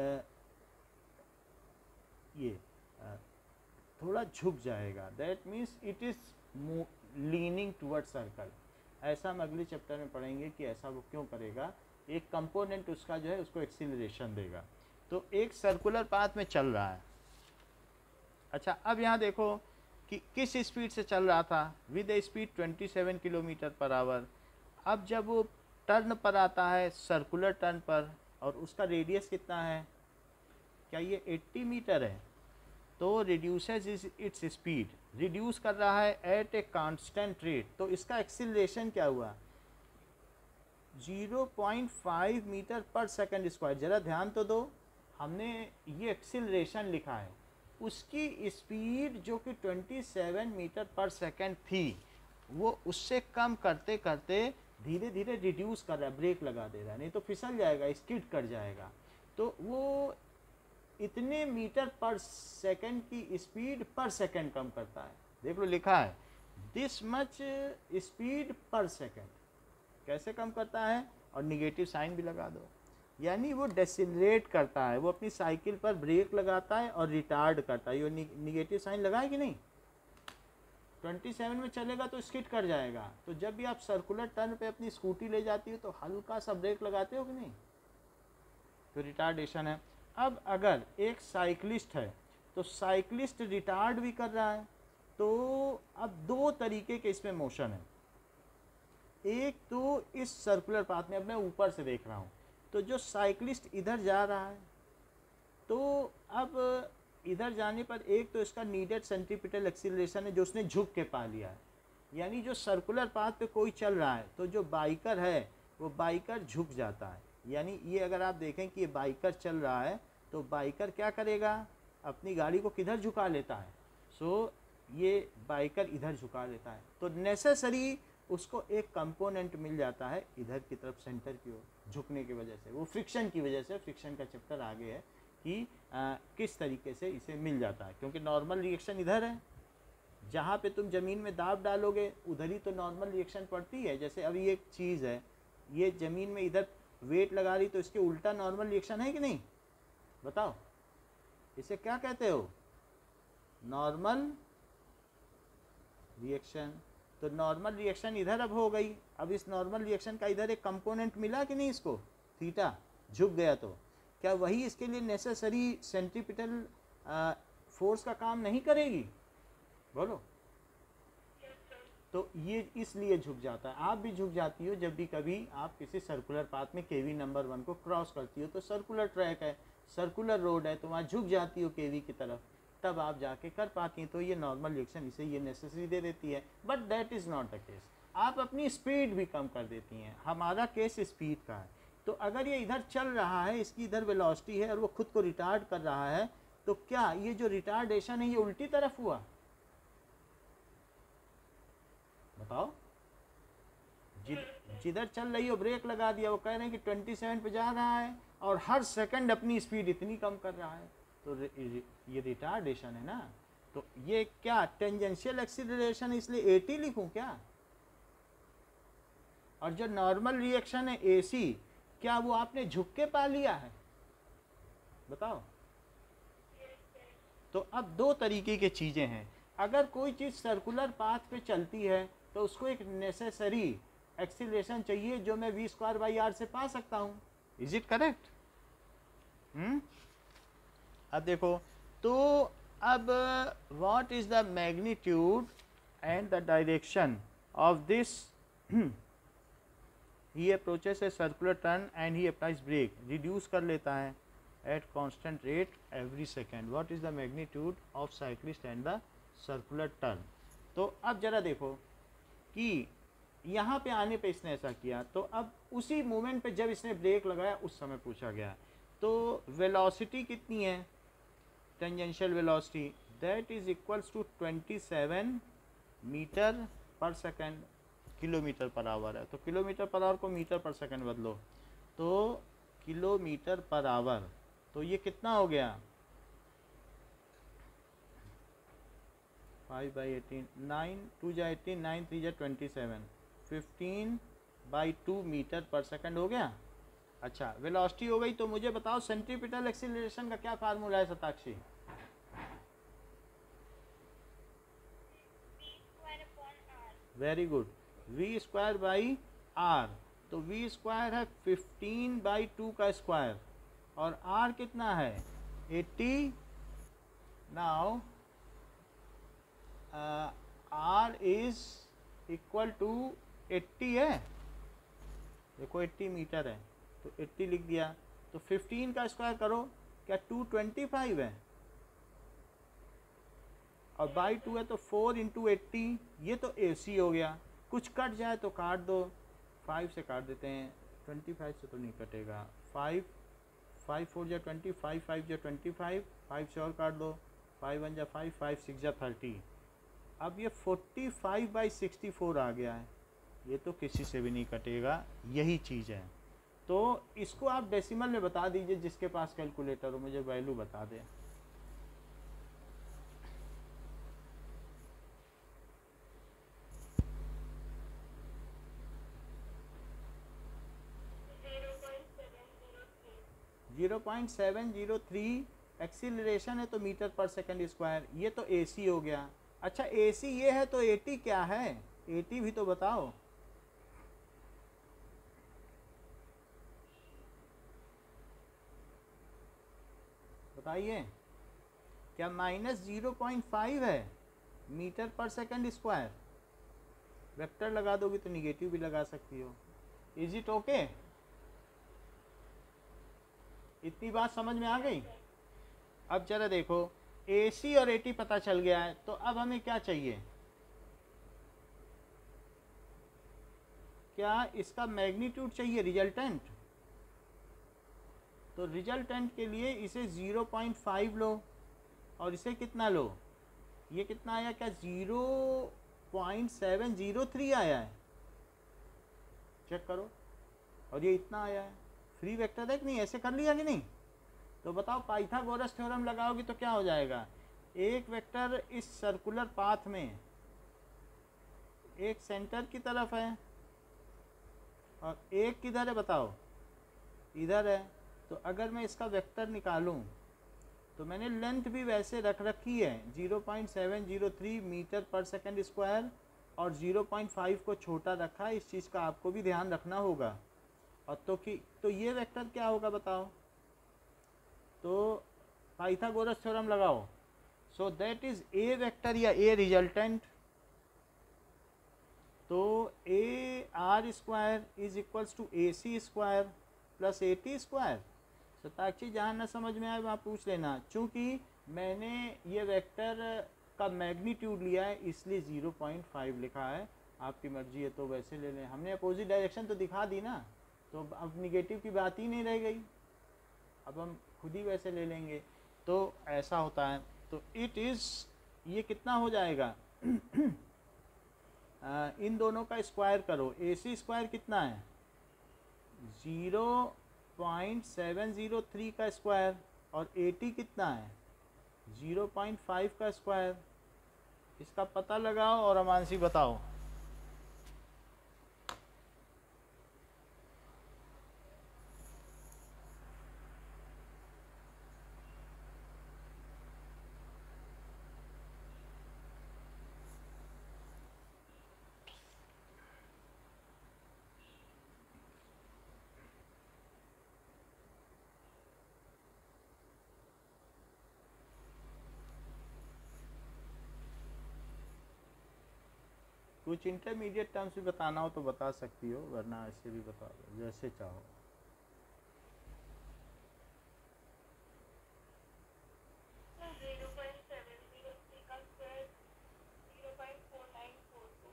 ये थोड़ा झुक जाएगा, that means it is leaning toward circle. ऐसा हम अगले चैप्टर में पढ़ेंगे कि ऐसा वो क्यों करेगा। एक कंपोनेंट उसका जो है उसको एक्सीलरेशन देगा। तो एक सर्कुलर पाथ में चल रहा है। अच्छा, अब यहाँ देखो कि किस स्पीड से चल रहा था, with a speed 27 kilometre per hour. अब जब वो टर्न पर आता है, सर्कुलर टर्न पर, और उसका रेडियस कितना है, क्या ये 80 मीटर है, तो रिड्यूसेस इट्स स्पीड, रिड्यूस कर रहा है एट ए कांस्टेंट रेट। तो इसका एक्सीलरेशन क्या हुआ, 0.5 मीटर पर सेकंड स्क्वायर। ज़रा ध्यान तो दो, हमने ये एक्सीलरेशन लिखा है, उसकी स्पीड जो कि 27 मीटर पर सेकंड थी, वो उससे कम करते करते धीरे धीरे रिड्यूस कर रहा है, ब्रेक लगा दे रहा है, नहीं तो फिसल जाएगा, स्किड कर जाएगा। तो वो इतने मीटर पर सेकंड की स्पीड पर सेकंड कम करता है। देख लो लिखा है this much speed per second, कैसे कम करता है, और निगेटिव साइन भी लगा दो, यानी वो डेसिलरेट करता है, वो अपनी साइकिल पर ब्रेक लगाता है और रिटार्ड करता है। ये निगेटिव साइन लगा है कि नहीं, 27 में चलेगा तो स्किड कर जाएगा। तो जब भी आप सर्कुलर टर्न पे अपनी स्कूटी ले जाती हो तो हल्का सा ब्रेक लगाते हो कि नहीं, तो रिटार्डेशन है। अब अगर एक साइक्लिस्ट है तो साइक्लिस्ट रिटार्ड भी कर रहा है, तो अब दो तरीके के इसमें मोशन है। एक तो इस सर्कुलर पाथ में, अब मैं ऊपर से देख रहा हूँ, तो जो साइक्लिस्ट इधर जा रहा है, तो अब इधर जाने पर एक तो इसका नीडेड सेंट्रीपिटल एक्सीलरेशन है जो उसने झुक के पा लिया है, यानी जो सर्कुलर पाथ पे कोई चल रहा है तो जो बाइकर है वो बाइकर झुक जाता है। यानी ये अगर आप देखें कि ये बाइकर चल रहा है तो बाइकर क्या करेगा, अपनी गाड़ी को किधर झुका लेता है, सो ये बाइकर इधर झुका लेता है। तो नेसेसरी उसको एक कंपोनेंट मिल जाता है इधर की तरफ, सेंटर की ओर झुकने की वजह से, वो फ्रिक्शन की वजह से। फ्रिक्शन का चैप्टर आगे है कि किस तरीके से इसे मिल जाता है, क्योंकि नॉर्मल रिएक्शन इधर है, जहाँ पे तुम ज़मीन में दाब डालोगे उधर ही तो नॉर्मल रिएक्शन पड़ती है। जैसे अभी एक चीज़ है, ये ज़मीन में इधर वेट लगा रही, तो इसके उल्टा नॉर्मल रिएक्शन है कि नहीं, बताओ, इसे क्या कहते हो, नॉर्मल रिएक्शन। तो नॉर्मल रिएक्शन इधर अब हो गई। अब इस नॉर्मल रिएक्शन का इधर एक कंपोनेंट मिला कि नहीं, इसको थीटा झुक गया, तो क्या वही इसके लिए नेसेसरी सेंट्रीपिटल फोर्स का काम नहीं करेगी, बोलो। तो ये इसलिए झुक जाता है। आप भी झुक जाती हो जब भी कभी आप किसी सर्कुलर पाथ में केवी नंबर 1 को क्रॉस करती हो, तो सर्कुलर ट्रैक है, सर्कुलर रोड है, तो वहाँ झुक जाती हो केवी की तरफ, तब आप जाके कर पाती हैं। तो ये नॉर्मल रिएक्शन इसे ये नेसेसरी दे देती है, but that is not the case. आप अपनी स्पीड भी कम कर देती हैं, हमारा केस स्पीड का है। तो अगर ये इधर चल रहा है, इसकी इधर वेलोसिटी है और वो खुद को रिटार्ड कर रहा है, तो क्या ये जो रिटार्डेशन है ये उल्टी तरफ हुआ, बताओ। जिधर चल रही हो ब्रेक लगा दिया, वो कह रहे हैं कि 27 पे जा रहा है और हर सेकंड अपनी स्पीड इतनी कम कर रहा है, तो ये रिटार्डेशन है ना। तो ये क्या टेंजेंशियल एक्सीलरेशन, इसलिए 80 लिखूं क्या। और जो नॉर्मल रिएक्शन है AC, क्या वो आपने झुक के पा लिया है? बताओ। तो अब दो तरीके की चीज़ें हैं। अगर कोई चीज़ सर्कुलर पाथ पे चलती है तो उसको एक नेसेसरी एक्सीलरेशन चाहिए जो मैं v²/r से पा सकता हूँ। Is it correct? अब देखो, तो अब what is the magnitude and the direction of this? He approaches a circular turn and he applies brake, reduce कर लेता है at constant rate every second. What is the magnitude of cyclist and the circular turn? तो अब जरा देखो कि यहाँ पे आने पे इसने ऐसा किया, तो अब उसी मोमेंट पे जब इसने ब्रेक लगाया उस समय पूछा गया। तो वेलोसिटी कितनी है? Tangential velocity that is equals to 27 metre per second, kilometre per hour है। तो किलोमीटर पर आवर को मीटर पर सेकेंड बदलो, तो किलोमीटर पर आवर, तो ये कितना हो गया? 5/18, 9 2 जा 18, 9 3 जा 27, 15/2 मीटर पर सेकंड हो गया। अच्छा, वेलोसिटी हो गई। तो मुझे बताओ सेंट्रीपिटल एक्सीलरेशन का क्या फार्मूला है शताक्षी? Very good, v²/r। तो v² है 15/2 का स्क्वायर और r कितना है? 80। Now r is equal to 80 है, देखो 80 मीटर है तो 80 लिख दिया। तो 15 का स्क्वायर करो, क्या 225 है? और बाई 2 है तो 4 × 80, ये तो AC हो गया। कुछ कट जाए तो काट दो, 5 से काट देते हैं, 25 से तो नहीं कटेगा। 5 4 जा 20, 5 5 जा 25, 5 से और काट दो, 5 1 जा 5, 5 6 जा 30। अब ये 45/64 आ गया है, ये तो किसी से भी नहीं कटेगा, यही चीज़ है। तो इसको आप डेसिमल में बता दीजिए, जिसके पास कैलकुलेटर हो मुझे वैल्यू बता दे। जीरो 0.703 एक्सीलरेशन है तो मीटर पर सेकंड स्क्वायर, ये तो AC हो गया। अच्छा, AC ये है तो AT क्या है? AT भी तो बताओ। बताइए, क्या -0.5 है मीटर पर सेकंड स्क्वायर? वेक्टर लगा दोगी तो निगेटिव भी लगा सकती हो। Is it okay? इतनी बात समझ में आ गई? अब जरा देखो, AC और AT पता चल गया है, तो अब हमें क्या चाहिए? क्या इसका मैग्नीट्यूड चाहिए, रिजल्टेंट? तो रिजल्टेंट के लिए इसे 0.5 लो और इसे कितना लो? ये कितना आया? क्या 0.703 आया है? चेक करो। और ये इतना आया है, फ्री वेक्टर है कि नहीं? ऐसे कर लिया कि नहीं? तो बताओ, पाइथागोरस थ्योरम लगाओगी तो क्या हो जाएगा? एक वेक्टर इस सर्कुलर पाथ में एक सेंटर की तरफ है और एक किधर है बताओ? इधर है। तो अगर मैं इसका वेक्टर निकालूं तो मैंने लेंथ भी वैसे रख रखी है 0.703 मीटर पर सेकंड स्क्वायर और 0.5 को छोटा रखा है। इस चीज़ का आपको भी ध्यान रखना होगा। और तो ये वेक्टर क्या होगा बताओ? तो पाइथागोरस थ्योरम लगाओ। So that is a vector या ए रिजल्टेंट। तो AR² is equals to AC² plus AT²। Shatakshi, जहाँ न समझ में आए वहाँ पूछ लेना। चूँकि मैंने ये वेक्टर का मैग्नीट्यूड लिया है इसलिए 0.5 लिखा है। आपकी मर्जी है तो वैसे ले लें, हमने अपोजिट डायरेक्शन तो दिखा दी ना, तो अब निगेटिव की बात ही नहीं रह गई, अब हम खुद ही वैसे ले लेंगे। तो ऐसा होता है। तो इट इज़, ये कितना हो जाएगा? इन दोनों का स्क्वायर करो। AC² कितना है? 0.703 का स्क्वायर और AT कितना है? 0.5 का स्क्वायर। इसका पता लगाओ और अमानसी बताओ। कुछ इंटरमीडिएट टर्म्स भी बताना हो तो बता सकती हो, वरना ऐसे भी बता दो जैसे चाहो। सर 0.703 का स्क्वायर 0.4942।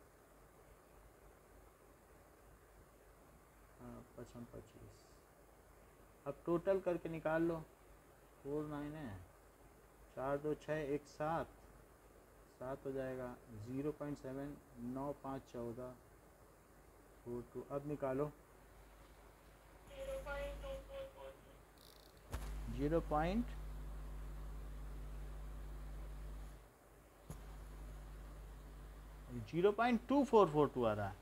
हाँ 55 अब टोटल करके निकाल लो। 4 9 है, 4 2 6 1 7 7 हो जाएगा। 0.7 9 5 14 4 2 अब निकालो। 0.2443। 0.2442 आ रहा है।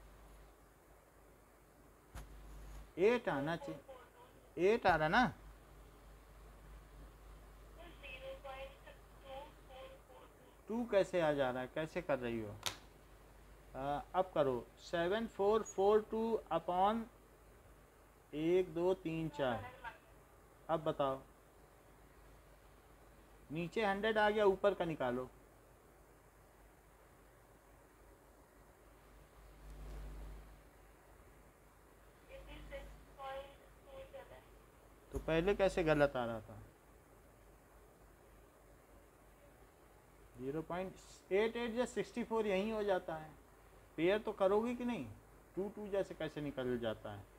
8 आना चाहिए, 8 आ रहा ना। 2 कैसे आ जा रहा है, कैसे कर रही हो? अब करो 7442 अपॉन 1 2 3 4। अब बताओ, नीचे 100 आ गया, ऊपर का निकालो। तो पहले कैसे गलत आ रहा था? 0.88 या 64 यही हो जाता है। पेयर तो करोगी कि नहीं? 2 2 जैसे कैसे निकल जाता है?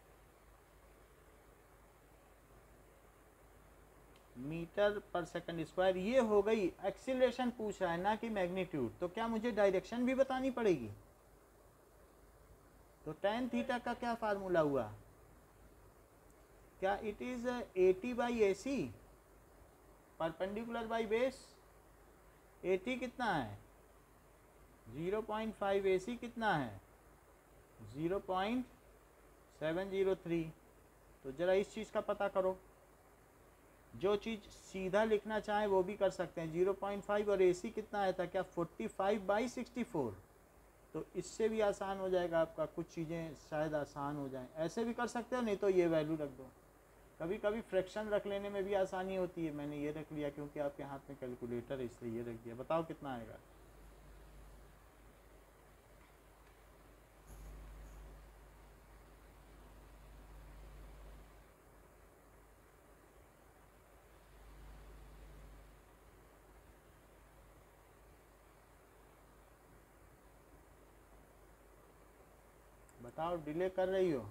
मीटर पर सेकंड स्क्वायर ये हो गई। एक्सीलरेशन पूछ रहा है ना कि मैग्नीट्यूड, तो क्या मुझे डायरेक्शन भी बतानी पड़ेगी? तो tan थीटा का क्या फार्मूला हुआ? क्या it is 80 by AC perpendicular by base? 80 कितना है? 0.5 AC कितना है? 0.703। तो जरा इस चीज़ का पता करो। जो चीज़ सीधा लिखना चाहें वो भी कर सकते हैं। 0.5 और AC कितना आया था? क्या 45/64? तो इससे भी आसान हो जाएगा आपका, कुछ चीज़ें शायद आसान हो जाएं। ऐसे भी कर सकते हो, नहीं तो ये वैल्यू रख दो। कभी कभी फ्रैक्शन रख लेने में भी आसानी होती है। मैंने ये रख लिया क्योंकि आपके हाथ में कैलकुलेटर है, इसलिए ये रख दिया। बताओ कितना आएगा? बताओ, डिले कर रही हो?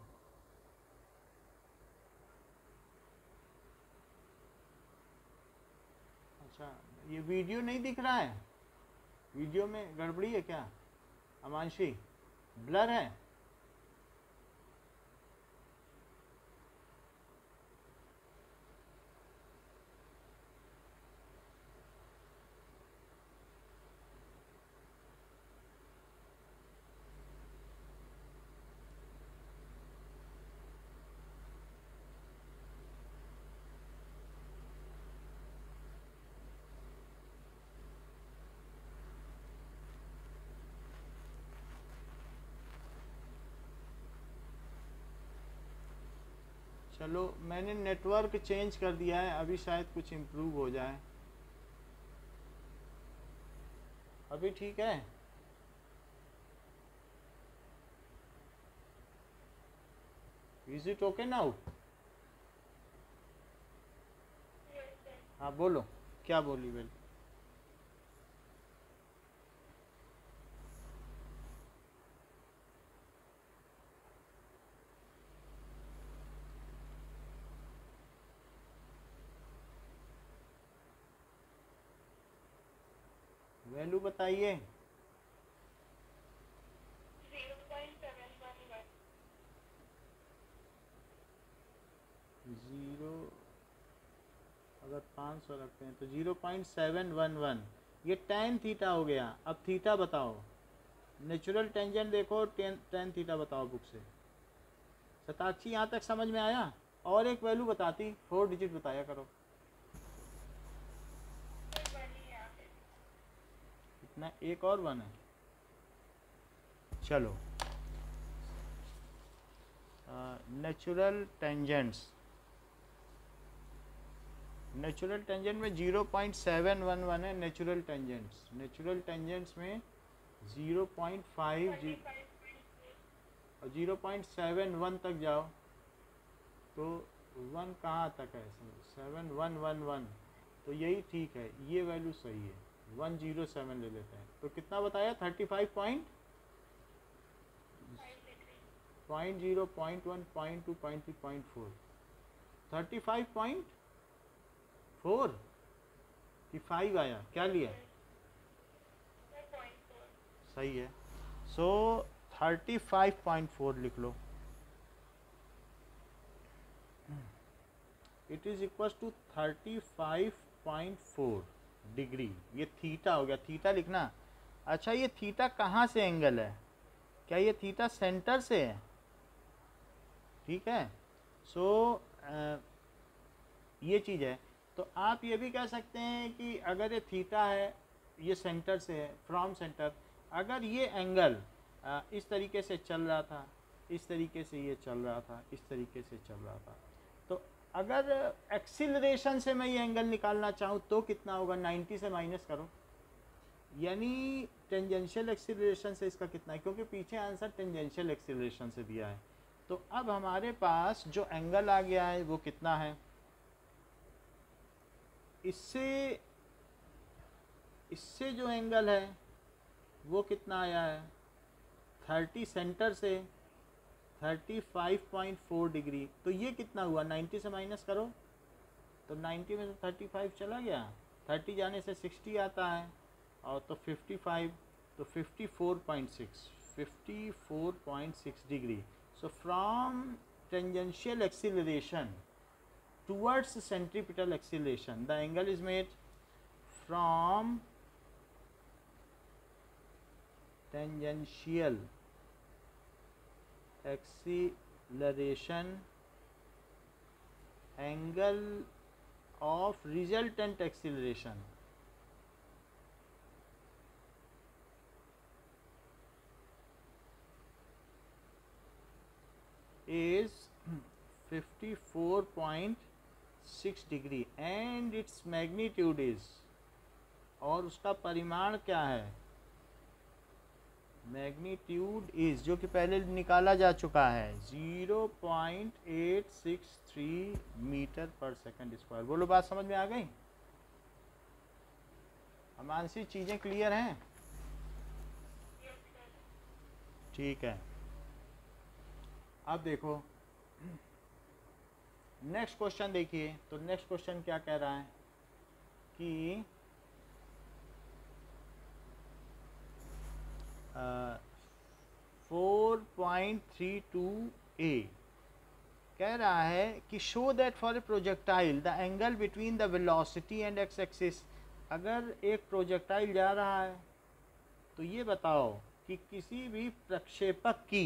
अच्छा, ये वीडियो नहीं दिख रहा है? वीडियो में गड़बड़ी है क्या अमांशी? ब्लर है? चलो, मैंने नेटवर्क चेंज कर दिया है, अभी शायद कुछ इम्प्रूव हो जाए। अभी ठीक है? Is it okay now? हाँ बोलो, क्या बोली बेल? वैल्यू बताइए। 0 अगर 500 रखते हैं तो 0.711। ये tan थीटा हो गया। अब थीटा बताओ। नेचुरल टेंजेंट देखो, tan थीटा बताओ बुक से। शताक्षी यहाँ तक समझ में आया? और एक वैल्यू बताती, 4 डिजिट बताया करो। इतना एक और 1 है। चलो, नेचुरल टेंजेंट्स। नेचुरल टेंजेंट में 0.711 है नेचुरल टेंजेंट्स। नेचुरल टेंजेंट्स में 0.5 और 0.71 तक जाओ तो 1 कहाँ तक है, 7111, तो यही ठीक है, ये वैल्यू सही है, 107 ले लेते हैं। तो कितना बताया, 35 पॉइंट 0.1 0.2 0.3 0.4 35.4 कि 5 आया, क्या लिया, सही है। सो 35.4 लिख लो। It is equal to 35.4 degree. ये थीटा हो गया, थीटा लिखना। अच्छा, ये थीटा कहाँ से एंगल है, क्या ये थीटा सेंटर से है, ठीक है। सो ये चीज़ है। तो आप ये भी कह सकते हैं कि अगर ये थीटा है, ये सेंटर से है, फ्रॉम सेंटर, अगर ये एंगल इस तरीके से चल रहा था, इस तरीके से ये चल रहा था, इस तरीके से चल रहा था, तो अगर एक्सीलरेशन से मैं ये एंगल निकालना चाहूँ तो कितना होगा, 90 से माइनस करो, यानी टेंजेंशियल एक्सीलरेशन से इसका कितना है, क्योंकि पीछे आंसर टेंजेंशियल एक्सीलरेशन से दिया है। तो अब हमारे पास जो एंगल आ गया है वो कितना है, इससे जो एंगल है वो कितना आया है, 30 सेंटर से 35.4 डिग्री। तो ये कितना हुआ, 90 से माइनस करो तो 90 में से 35 चला गया, 30 जाने से 60 आता है, और तो 55, तो 54.6 degree. So from tangential acceleration towards centripetal acceleration, the angle is made from tangential acceleration angle of resultant acceleration is 54.6 degree and its magnitude is, और उसका परिमाण क्या है, मैग्नीट्यूड इज, जो कि पहले निकाला जा चुका है, 0.863 मीटर पर सेकंड स्क्वायर। बोलो, बात समझ में आ गई, अमानसी, चीज़ें क्लियर हैं, ठीक है। अब देखो नेक्स्ट क्वेश्चन देखिए। तो नेक्स्ट क्वेश्चन क्या कह रहा है कि 4.32a कह रहा है कि show that for a projectile the angle between the velocity and x axis. अगर एक प्रोजेक्टाइल जा रहा है तो ये बताओ कि किसी भी प्रक्षेपक की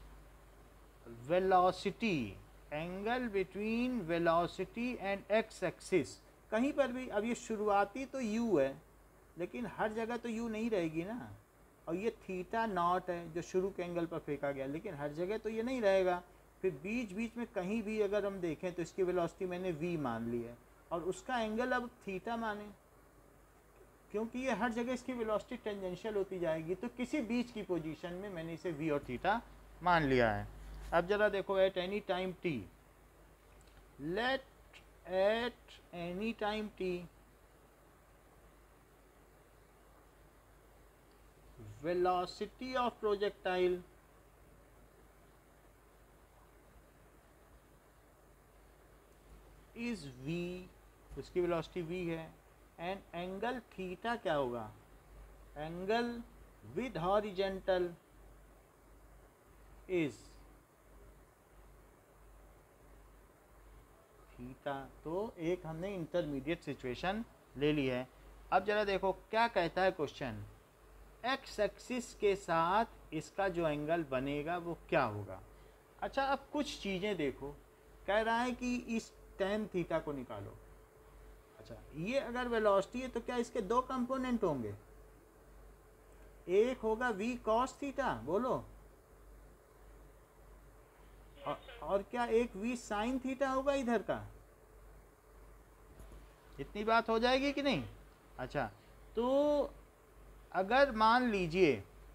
velocity, angle between velocity and x axis, कहीं पर भी, अब ये शुरुआती तो u है लेकिन हर जगह तो u नहीं रहेगी ना, और ये थीटा नॉट है जो शुरू के एंगल पर फेंका गया, लेकिन हर जगह तो ये नहीं रहेगा। फिर बीच बीच में कहीं भी अगर हम देखें तो इसकी वेलोसिटी मैंने v मान ली है और उसका एंगल अब थीटा माने, क्योंकि ये हर जगह इसकी वेलोसिटी टेंजेंशियल होती जाएगी, तो किसी बीच की पोजीशन में मैंने इसे v और थीटा मान लिया है। अब जरा देखो, at any time t, let at any time t velocity of projectile is v, उसकी वेलोसिटी v है, एंड एंगल थीटा क्या होगा, angle with horizontal is theta. तो एक हमने इंटरमीडिएट सिचुएशन ले ली है। अब जरा देखो क्या कहता है क्वेश्चन, एक्स एक्सिस के साथ इसका जो एंगल बनेगा वो क्या होगा। अच्छा, अब कुछ चीज़ें देखो, कह रहा है कि इस tan थीटा को निकालो। अच्छा, ये अगर वेलोसिटी है तो क्या इसके दो कंपोनेंट होंगे, एक होगा v cos थीटा, बोलो, और क्या एक v sin थीटा होगा इधर का, इतनी बात हो जाएगी कि नहीं। अच्छा, तो अगर मान लीजिए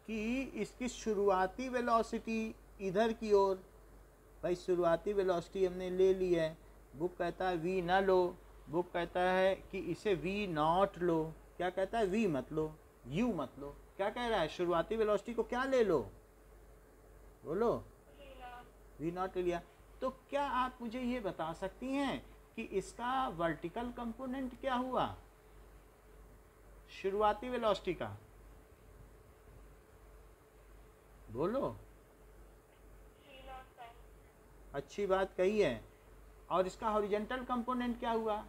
कि इसकी शुरुआती वेलोसिटी इधर की ओर, भाई शुरुआती वेलोसिटी हमने ले ली है, बुक कहता है वी ना लो, बुक कहता है कि इसे वी नॉट लो, क्या कहता है वी मत लो, यू मत लो, क्या कह रहा है शुरुआती वेलोसिटी को क्या ले लो, बोलो वी नॉट ले लिया। तो क्या आप मुझे ये बता सकती हैं कि इसका वर्टिकल कंपोनेंट क्या हुआ शुरुआती वेलोसिटी का, बोलो। अच्छी बात कही है। और इसका हॉरिजॉन्टल कंपोनेंट क्या हुआ,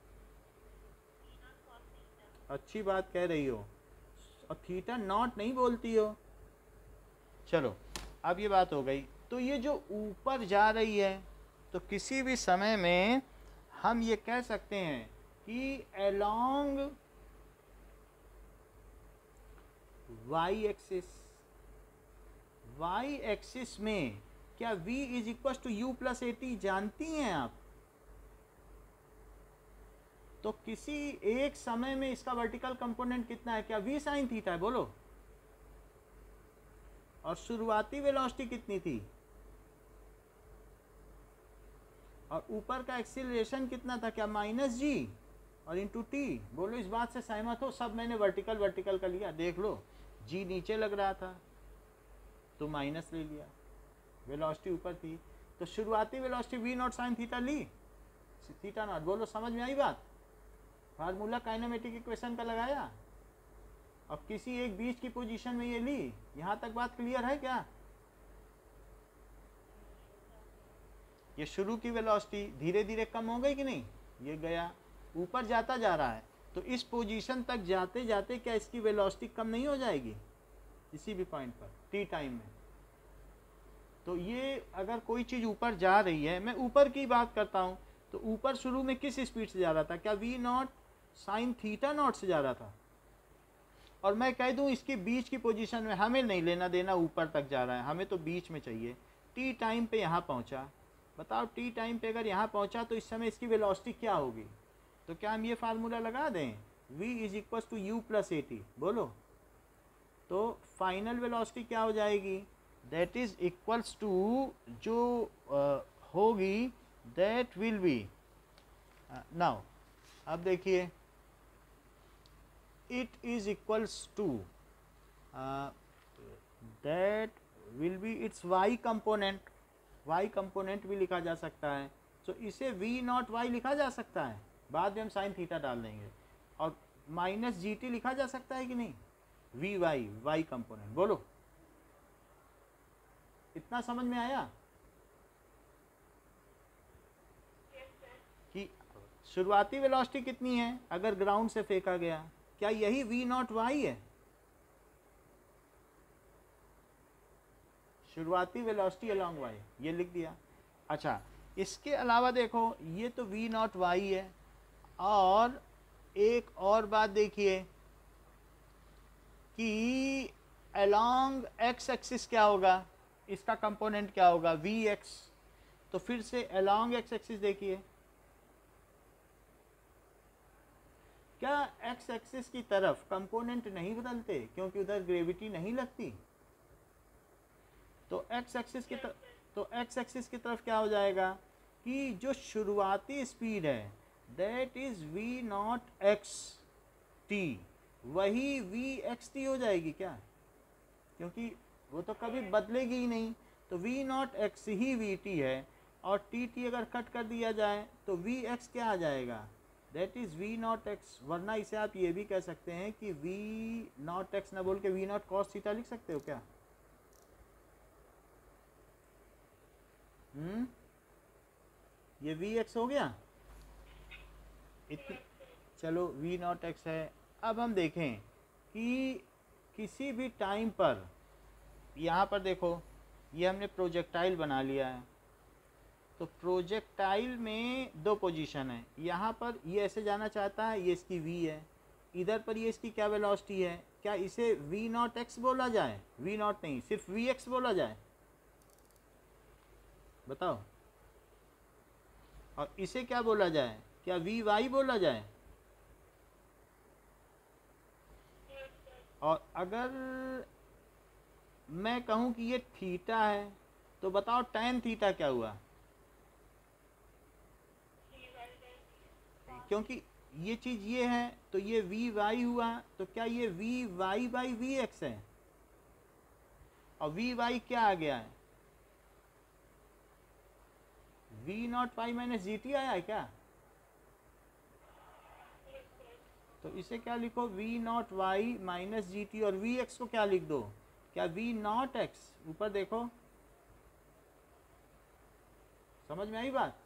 अच्छी बात कह रही हो, और थीटा नॉट नहीं बोलती हो। चलो अब ये बात हो गई। तो ये जो ऊपर जा रही है, तो किसी भी समय में हम ये कह सकते हैं कि अलोंग वाई एक्सिस में क्या v is equal to u plus a t जानती हैं आप। तो किसी एक समय में इसका वर्टिकल कंपोनेंट कितना है, क्या v साइन थीटा है, बोलो। और शुरुआती वेलोसिटी कितनी थी, और ऊपर का एक्सीलरेशन कितना था, क्या माइनस जी और इंटू टी, बोलो इस बात से सहमत हो। सब मैंने वर्टिकल का लिया, देख लो जी नीचे लग रहा था तो माइनस ले लिया, वेलोसिटी ऊपर थी तो शुरुआती velocity v naught sine theta ली, थीटा नॉट, बोलो समझ में आई बात। फार्मूला काइनेमेटिक इक्वेशन का लगाया और किसी एक बीच की पोजीशन में ये ली, यहां तक बात क्लियर है क्या। ये शुरू की वेलोसिटी धीरे धीरे कम हो गई कि नहीं, ये गया ऊपर जाता जा रहा है, तो इस पोजीशन तक जाते जाते क्या इसकी वेलोसिटी कम नहीं हो जाएगी किसी भी पॉइंट पर टी टाइम में। तो ये अगर कोई चीज़ ऊपर जा रही है, मैं ऊपर की बात करता हूँ, तो ऊपर शुरू में किस स्पीड से जा रहा था, क्या v naught sine theta naught से जा रहा था। और मैं कह दूँ इसकी बीच की पोजीशन में हमें नहीं लेना देना ऊपर तक जा रहा है, हमें तो बीच में चाहिए। टी टाइम पे यहाँ पहुँचा, बताओ टी टाइम पे अगर यहाँ पहुँचा तो इस समय इसकी वेलोसिटी क्या होगी। तो क्या हम ये फार्मूला लगा दें, v is equal to u plus a t, बोलो। तो फाइनल वेलोसिटी क्या हो जाएगी, दैट इज इक्वल्स टू जो होगी दैट विल बी, नाउ अब देखिए it is equals to that will be its y component भी लिखा जा सकता है। तो इसे v नॉट y लिखा जा सकता है, बाद में हम साइन थीटा डाल देंगे, और माइनस जी टी लिखा जा सकता है कि नहीं, वी वाई कंपोनेंट, बोलो। इतना समझ में आया कि शुरुआती वेलोसिटी कितनी है अगर ग्राउंड से फेंका गया, क्या यही वी नॉट वाई है, शुरुआती वेलोसिटी अलोंग वाई, ये लिख दिया। अच्छा इसके अलावा देखो ये तो वी नॉट वाई है, और एक और बात देखिए कि अलोंग एक्स एक्सिस क्या होगा, इसका कंपोनेंट क्या होगा, वी एक्स। तो फिर से अलोंग एक्स एक्सिस देखिए, क्या एक्स एक्सिस की तरफ कंपोनेंट नहीं बदलते क्योंकि उधर ग्रेविटी नहीं लगती। तो एक्स एक्सिस की तरफ क्या हो जाएगा कि जो शुरुआती स्पीड है that is v naught x t, वही वी एक्स टी हो जाएगी क्या, क्योंकि वो तो कभी बदलेगी ही नहीं। तो वी नॉट एक्स ही वी टी है, और टी टी अगर कट कर दिया जाए तो वी एक्स क्या आ जाएगा, that is v naught x. वरना इसे आप ये भी कह सकते हैं कि वी नॉट एक्स ना बोल के वी नॉट कॉस थीटा लिख सकते हो क्या। ये वी एक्स हो गया इतनी, चलो वी नॉट एक्स है। अब हम देखें कि किसी भी टाइम पर, यहाँ पर देखो ये हमने प्रोजेक्टाइल बना लिया है, तो प्रोजेक्टाइल में दो पोजीशन है, यहाँ पर ये ऐसे जाना चाहता है, ये इसकी v है, इधर पर ये इसकी क्या वेलोसिटी है, क्या इसे वी नॉट एक्स बोला जाए, वी नॉट नहीं सिर्फ वी एक्स बोला जाए, बताओ। और इसे क्या बोला जाए, क्या वी वाई बोला जाए। और अगर मैं कहूँ कि ये थीटा है, तो बताओ tan थीटा क्या हुआ? क्योंकि ये चीज़ ये है तो ये वी वाई हुआ, तो क्या ये v y by v x है? और वी वाई क्या आ गया है? V naught y minus g t आया है क्या? तो इसे क्या लिखो? V naught y minus g t, और वी एक्स को क्या लिख दो? क्या वी नॉट एक्स? ऊपर देखो, समझ में आई बात?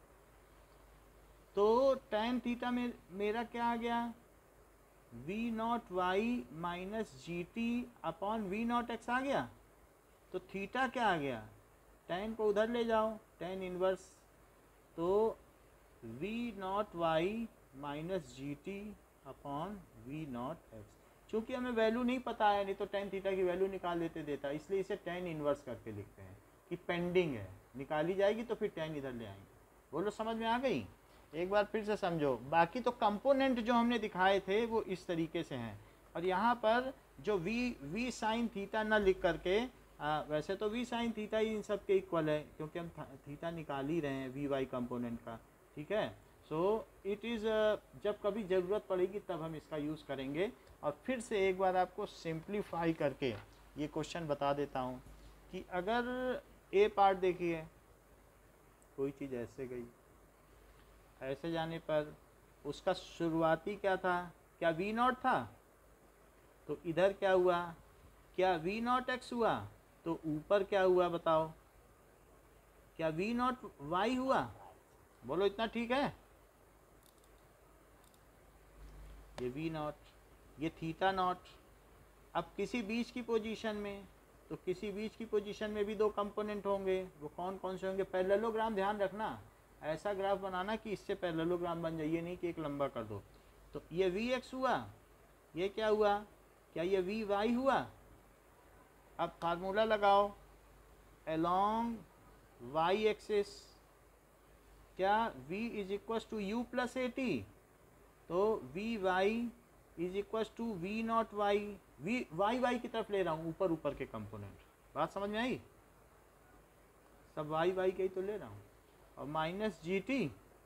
तो tan थीटा में मेरा क्या आ गया? V naught y minus g t upon v naught x आ गया। तो थीटा क्या आ गया? tan को उधर ले जाओ, tan इनवर्स, तो v naught y minus g t upon v naught x. चूँकि हमें वैल्यू नहीं पता है, नहीं तो tan थीटा की वैल्यू निकाल देते देता, इसलिए इसे tan इनवर्स करके लिखते हैं कि पेंडिंग है, निकाली जाएगी तो फिर tan इधर ले आएंगे। बोलो समझ में आ गई? एक बार फिर से समझो। बाकी तो कंपोनेंट जो हमने दिखाए थे वो इस तरीके से हैं, और यहाँ पर जो वी साइन थीटा न लिख करके, वैसे तो वी साइन थीटा ही इन सब के इक्वल है, क्योंकि हम थीटा निकाल ही रहे हैं वी वाई कंपोनेंट का, ठीक है। सो इट इज़, जब कभी ज़रूरत पड़ेगी तब हम इसका यूज़ करेंगे। और फिर से एक बार आपको सिंप्लीफाई करके ये क्वेश्चन बता देता हूँ कि अगर ए पार्ट देखिए, कोई चीज़ ऐसे गई, ऐसे जाने पर उसका शुरुआती क्या था? क्या वी नॉट था? तो इधर क्या हुआ? क्या वी नॉट एक्स हुआ? तो ऊपर क्या हुआ बताओ? क्या वी नॉट वाई हुआ? बोलो इतना ठीक है? ये वी नॉट, ये थीटा नॉट। अब किसी बीच की पोजीशन में, तो किसी बीच की पोजीशन में भी दो कंपोनेंट होंगे, वो कौन कौन से होंगे? पैरेललोग्राम, ध्यान रखना, ऐसा ग्राफ बनाना कि इससे पैरेललोग्राम बन जाए, ये नहीं कि एक लंबा कर दो। तो ये वी एक्स हुआ, ये क्या हुआ? क्या ये वी वाई हुआ? अब फार्मूला लगाओ, अलोंग वाई एक्सिस, क्या v is equal to u plus a t, तो v y is equal to v naught y, v y y की तरफ ले रहा हूँ, ऊपर ऊपर के कंपोनेंट। बात समझ में आई? सब वाई वाई के ही तो ले रहा हूँ, और माइनस जी टी,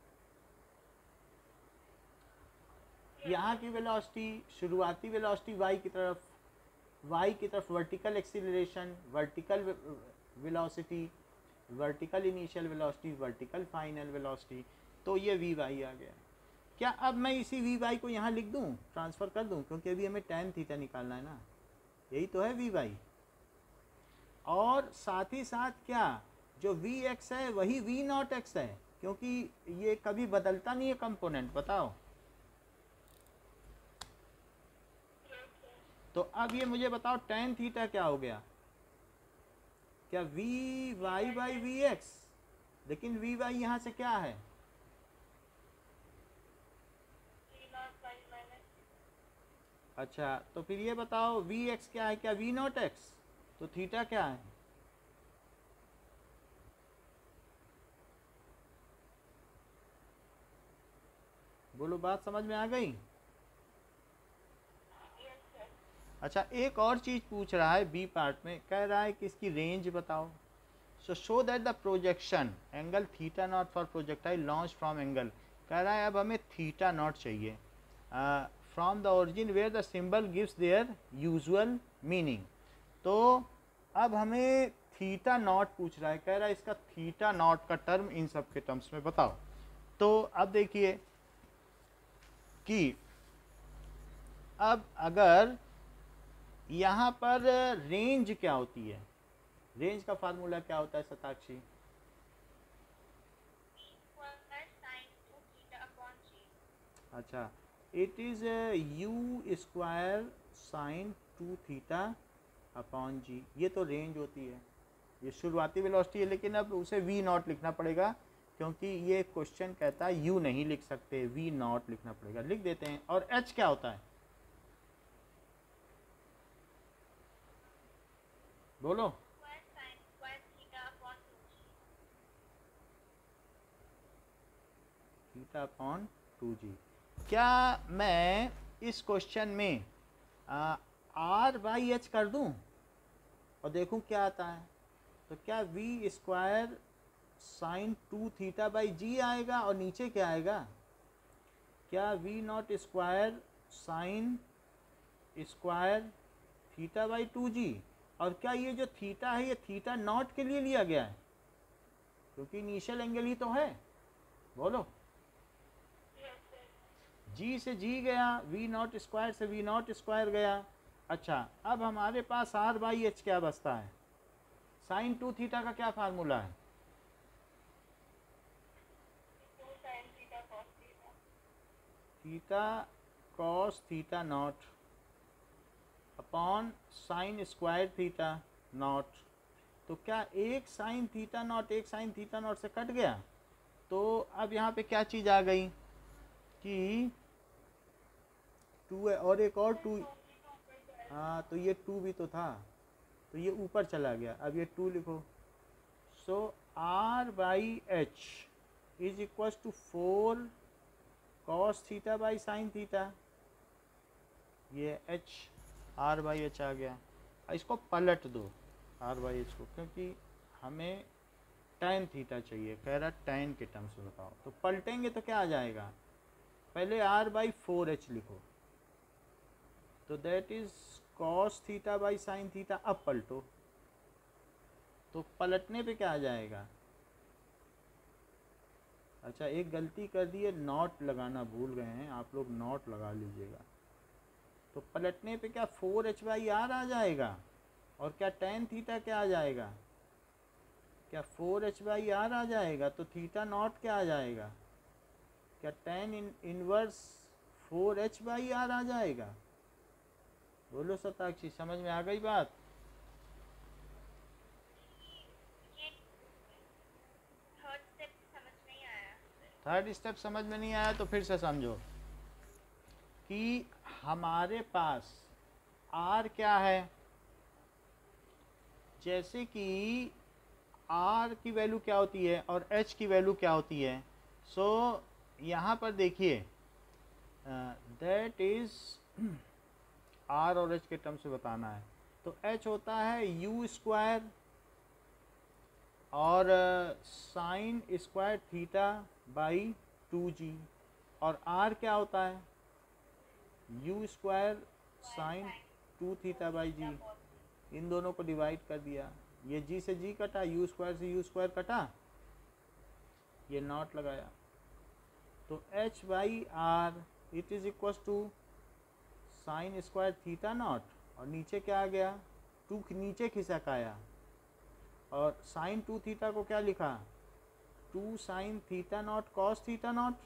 यहाँ की वेलोसिटी, शुरुआती वेलोसिटी वाई की तरफ vertical acceleration, vertical velocity, vertical initial velocity, vertical final velocity, तो ये वी वाई आ गया। क्या अब मैं इसी वी वाई को यहाँ लिख दूँ, ट्रांसफ़र कर दूँ, क्योंकि अभी हमें tan थीटा निकालना है ना, यही तो है वी वाई। और साथ ही साथ क्या, जो वी एक्स है वही वी नॉट एक्स है, क्योंकि ये कभी बदलता नहीं है कंपोनेंट। बताओ, तो अब ये मुझे बताओ tan थीटा क्या हो गया? क्या v y by v x? लेकिन वी वाई यहाँ से क्या है? अच्छा, तो फिर ये बताओ वी एक्स क्या है? क्या वी नॉट एक्स? तो थीटा क्या है? बोलो, बात समझ में आ गई? अच्छा, एक और चीज़ पूछ रहा है बी पार्ट में, कह रहा है कि इसकी रेंज बताओ। So show that the projection angle theta naught for projectile launch from angle, कह रहा है अब हमें थीटा नॉट चाहिए from the origin where the symbol gives their usual meaning. तो अब हमें थीटा नॉट पूछ रहा है, कह रहा है इसका थीटा नॉट का टर्म इन सब के टर्म्स में बताओ। तो अब देखिए कि अब अगर यहाँ पर रेंज क्या होती है, रेंज का फार्मूला क्या होता है शताक्षी? अच्छा, it is u square sine 2 theta upon g, ये तो रेंज होती है, ये शुरुआती वेलोसिटी है, लेकिन अब उसे वी नॉट लिखना पड़ेगा, क्योंकि ये क्वेश्चन कहता है यू नहीं लिख सकते, वी नॉट लिखना पड़ेगा, लिख देते हैं। और एच क्या होता है बोलो? Theta upon 2g। क्या मैं इस क्वेश्चन में आर बाई एच कर दूं? और देखूं क्या आता है। तो क्या v square sine 2 theta by g आएगा और नीचे क्या आएगा, क्या v naught square sine square theta by 2g। और क्या ये जो थीटा है ये थीटा नॉट के लिए लिया गया है, क्योंकि इनिशियल एंगल ही तो है। बोलो, जी से जी गया, वी नॉट स्क्वायर से वी नॉट स्क्वायर गया। अच्छा, अब हमारे पास आर बाई एच क्या बचता है, साइन 2 थीटा का क्या फार्मूला है, theta cos theta naught upon sine square theta naught. तो क्या एक साइन थीटा नॉट एक साइन थीटा नॉट से कट गया। तो अब यहाँ पे क्या चीज़ आ गई कि 2 है और एक और 2, हाँ तो ये 2 भी तो था, तो ये ऊपर चला गया। अब ये 2 लिखो। So r by h is equal to 4 cos theta by sine theta. ये एच आर बाई एच आ गया। इसको पलट दो आर बाई एच को, क्योंकि हमें tan थीटा चाहिए, कह रहा tan के टर्म्स में बताओ। तो पलटेंगे तो क्या आ जाएगा, पहले r बाई 4h लिखो, तो that is cos theta by sine theta. अब पलटो तो पलटने पे क्या आ जाएगा। अच्छा, एक गलती कर दी है, नॉट लगाना भूल गए हैं आप लोग, नॉट लगा लीजिएगा। तो पलटने पे क्या 4h बाई आर आ जाएगा, और क्या tan थीटा क्या आ जाएगा, क्या 4h बाई आर आ जाएगा। तो थीटा नॉट क्या आ जाएगा, क्या tan inverse 4h by r आ जाएगा। बोलो सताक्षी, समझ में आ गई बात। ये थर्ड स्टेप समझ नहीं आया। थर्ड स्टेप समझ में नहीं आया तो फिर से समझो कि हमारे पास r क्या है, जैसे कि r की वैल्यू क्या होती है और h की वैल्यू क्या होती है। सो यहाँ पर देखिए, दैट इज r और h के टर्म से बताना है। तो h होता है u स्क्वायर और sine square theta by 2g, और r क्या होता है u square sine 2 theta by g. इन दोनों को डिवाइड कर दिया, ये g से g कटा, u स्क्वायर से u स्क्वायर कटा, ये नॉट लगाया। तो h by r it is equal to sine square theta naught, और नीचे क्या आ गया, 2 नीचे खिसक आया, और साइन 2 थीटा को क्या लिखा, 2 sine theta naught cos theta naught.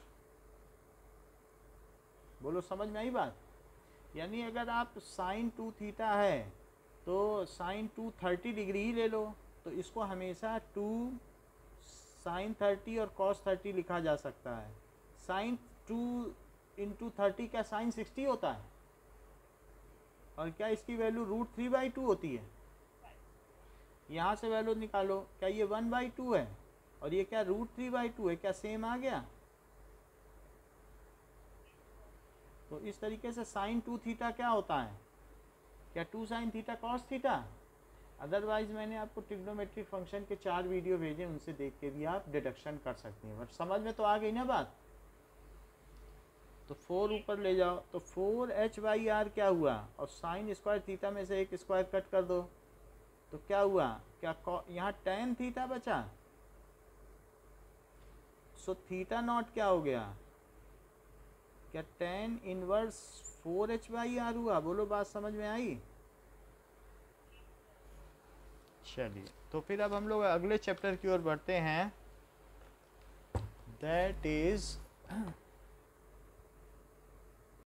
बोलो, समझ में आई बात। यानी अगर आप साइन 2 थीटा है तो साइन 2 30 डिग्री ही ले लो, तो इसको हमेशा 2 साइन 30 और कॉस 30 लिखा जा सकता है। साइन 2 इंटू 30 क्या साइन 60 होता है, और क्या इसकी वैल्यू √3/2 होती है। यहाँ से वैल्यू निकालो, क्या ये 1/2 है और ये क्या √3/2 है, क्या सेम आ गया। तो इस तरीके से साइन 2 थीटा क्या होता है, क्या 2 sine theta cos theta. Otherwise मैंने आपको ट्रिग्नोमेट्रिक फंक्शन के 4 वीडियो भेजे, उनसे देख के भी आप डिडक्शन कर सकते हैं। बट समझ में तो आ गई ना बात। तो 4 ऊपर ले जाओ, तो 4h बाई आर क्या हुआ, और साइन स्क्वायर थीटा में से एक स्क्वायर कट कर दो, तो क्या हुआ, क्या यहाँ tan थीटा बचा। सो थीटा नॉट क्या हो गया, क्या tan inverse 4h by are हुआ। बोलो, बात समझ में आई। चलिए, तो फिर अब हम लोग अगले चैप्टर की ओर बढ़ते हैं, दैट इज